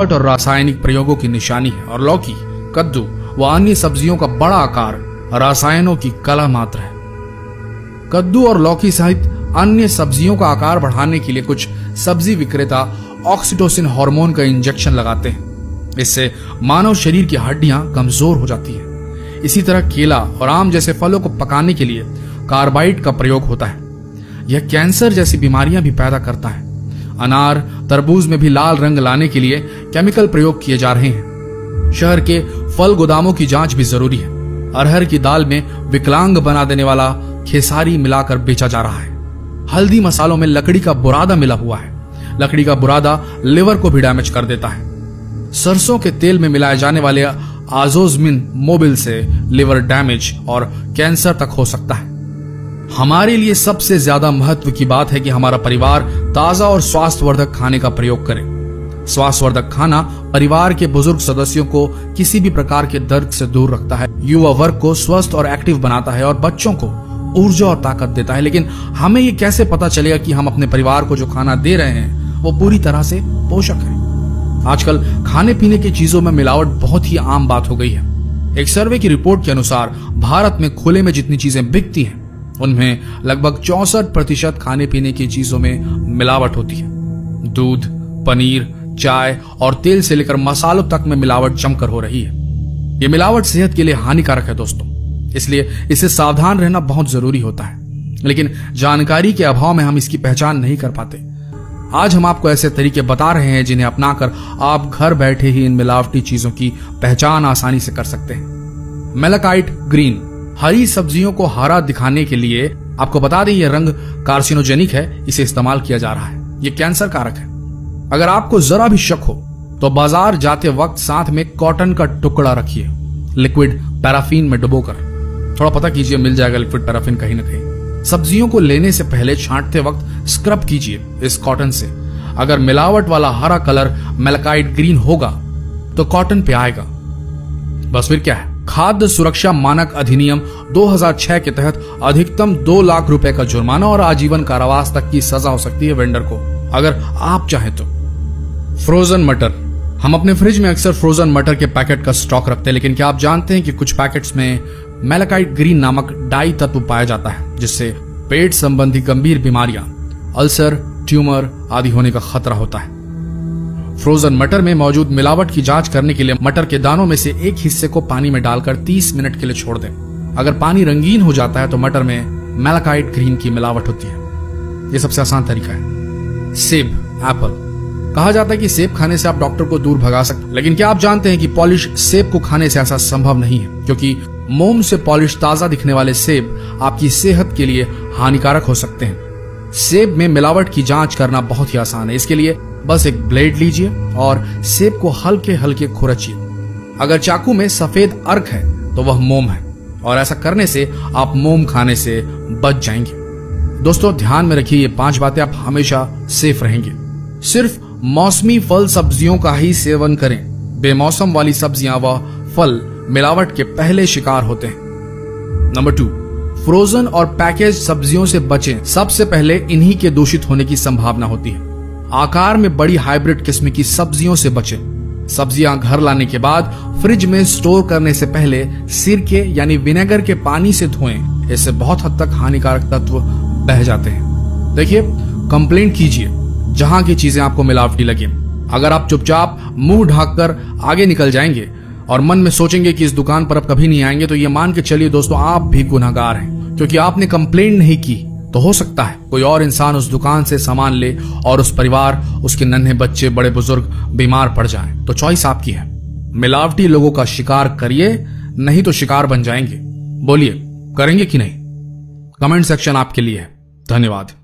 और रासायनिक प्रयोगों की निशानी है और लौकी, कद्दू व अन्य सब्जियों का बड़ा आकार रसायनों की कला मात्र है। कद्दू और लौकी सहित अन्य सब्जियों का आकार बढ़ाने के लिए कुछ सब्जी विक्रेता ऑक्सीटोसिन हार्मोन का इंजेक्शन लगाते हैं। इससे मानव शरीर की हड्डियां कमजोर हो जाती हैं। इसी तरह केला और आम जैसे फलों को पकाने के लिए कार्बाइड का प्रयोग होता है। यह कैंसर जैसी बीमारियां भी पैदा करता है। अनार, तरबूज में भी लाल रंग लाने के लिए केमिकल प्रयोग किए जा रहे हैं। शहर के फल गोदामों की जांच भी जरूरी है। अरहर की दाल में विकलांग बना देने वाला खेसारी मिलाकर बेचा जा रहा है। हल्दी मसालों में लकड़ी का बुरादा मिला हुआ है। लकड़ी का बुरादा लिवर को भी डैमेज कर देता है। सरसों के तेल में मिलाए जाने वाले आजोजमिन मोबिल से लिवर डैमेज और कैंसर तक हो सकता है। हमारे लिए सबसे ज्यादा महत्व की बात है कि हमारा परिवार ताजा और स्वास्थ्यवर्धक खाने का प्रयोग करे। स्वास्थ्यवर्धक खाना परिवार के बुजुर्ग सदस्यों को किसी भी प्रकार के दर्द से दूर रखता है, युवा वर्ग को स्वस्थ और एक्टिव बनाता है और बच्चों को ऊर्जा और ताकत देता है। लेकिन हमें ये कैसे पता चलेगा कि हम अपने परिवार को जो खाना दे रहे हैं वो पूरी तरह से पोषक है? आजकल खाने पीने की चीजों में मिलावट बहुत ही आम बात हो गई है। एक सर्वे की रिपोर्ट के अनुसार भारत में खुले में जितनी चीजें बिकती हैं उनमें लगभग 64% खाने पीने की चीजों में मिलावट होती है। दूध, पनीर, चाय और तेल से लेकर मसालों तक में मिलावट जमकर हो रही है। ये मिलावट सेहत के लिए हानिकारक है दोस्तों, इसलिए इससे सावधान रहना बहुत जरूरी होता है। लेकिन जानकारी के अभाव में हम इसकी पहचान नहीं कर पाते। आज हम आपको ऐसे तरीके बता रहे हैं जिन्हें अपनाकर आप घर बैठे ही इन मिलावटी चीजों की पहचान आसानी से कर सकते हैं। मेलाकाइट ग्रीन, हरी सब्जियों को हरा दिखाने के लिए आपको बता दें यह रंग कार्सिनोजेनिक है, इसे इस्तेमाल किया जा रहा है। यह कैंसर कारक है। अगर आपको जरा भी शक हो तो बाजार जाते वक्त साथ में कॉटन का टुकड़ा रखिए, लिक्विड पैराफिन में डुबोकर। थोड़ा पता कीजिए, मिल जाएगा लिक्विड पैराफिन कहीं ना कहीं। सब्जियों को लेने से पहले छांटते वक्त स्क्रब कीजिए इस कॉटन से। अगर मिलावट वाला हरा कलर मेलाकाइट ग्रीन होगा तो कॉटन पे आएगा। बस फिर क्या है, खाद्य सुरक्षा मानक अधिनियम 2006 के तहत अधिकतम 2 लाख रुपए का जुर्माना और आजीवन कारावास तक की सजा हो सकती है वेंडर को, अगर आप चाहें तो। फ्रोजन मटर, हम अपने फ्रिज में अक्सर फ्रोजन मटर के पैकेट का स्टॉक रखते हैं, लेकिन क्या आप जानते हैं कि कुछ पैकेट्स में मेलाकाइट ग्रीन नामक डाई तत्व पाया जाता है, जिससे पेट संबंधी गंभीर बीमारियां, अल्सर, ट्यूमर आदि होने का खतरा होता है। फ्रोजन मटर में मौजूद मिलावट की जांच करने के लिए मटर के दानों में से एक हिस्से को पानी में डालकर 30 मिनट के लिए छोड़ दें। अगर पानी रंगीन हो जाता है तो मटर में मेलाकाइट ग्रीन की मिलावट होती है। यह सबसे आसान तरीका है। सेब, एप्पल, कहा जाता है कि सेब खाने से आप डॉक्टर को दूर भगा सकते हैं, लेकिन क्या आप जानते हैं कि पॉलिश सेब को खाने से ऐसा संभव नहीं है, क्योंकि मोम से पॉलिश ताजा दिखने वाले सेब आपकी सेहत के लिए हानिकारक हो सकते हैं। सेब में मिलावट की जांच करना बहुत ही आसान है। इसके लिए बस एक ब्लेड लीजिए और सेब को हल्के हल्के खुरचिए। अगर चाकू में सफेद अर्क है तो वह मोम है, और ऐसा करने से आप मोम खाने से बच जाएंगे। दोस्तों ध्यान में रखिए, ये 5 बातें, आप हमेशा सेफ रहेंगे। सिर्फ मौसमी फल सब्जियों का ही सेवन करें। बेमौसम वाली सब्जियां व फल मिलावट के पहले शिकार होते हैं। नंबर 2, फ्रोजन और पैकेज सब्जियों से बचें। सबसे पहले इन्हीं के दूषित होने की संभावना होती है। आकार में बड़ी हाइब्रिड किस्म की सब्जियों से बचें। सब्जियां घर लाने के बाद फ्रिज में स्टोर करने से पहले सिरके यानी विनेगर के पानी से धोएं। इससे बहुत हद तक हानिकारक तत्व बह जाते हैं। देखिए, कंप्लेंट कीजिए जहां की चीजें आपको मिलावटी लगे। अगर आप चुपचाप मुंह ढाककर आगे निकल जाएंगे और मन में सोचेंगे कि इस दुकान पर अब कभी नहीं आएंगे, तो ये मान के चलिए दोस्तों, आप भी गुनहगार हैं, क्योंकि आपने कंप्लेंट नहीं की तो हो सकता है कोई और इंसान उस दुकान से सामान ले और उस परिवार, उसके नन्हे बच्चे, बड़े बुजुर्ग बीमार पड़ जाएं। तो चॉइस आपकी है। मिलावटी लोगों का शिकार करिए, नहीं तो शिकार बन जाएंगे। बोलिए, करेंगे कि नहीं? कमेंट सेक्शन आपके लिए है। धन्यवाद।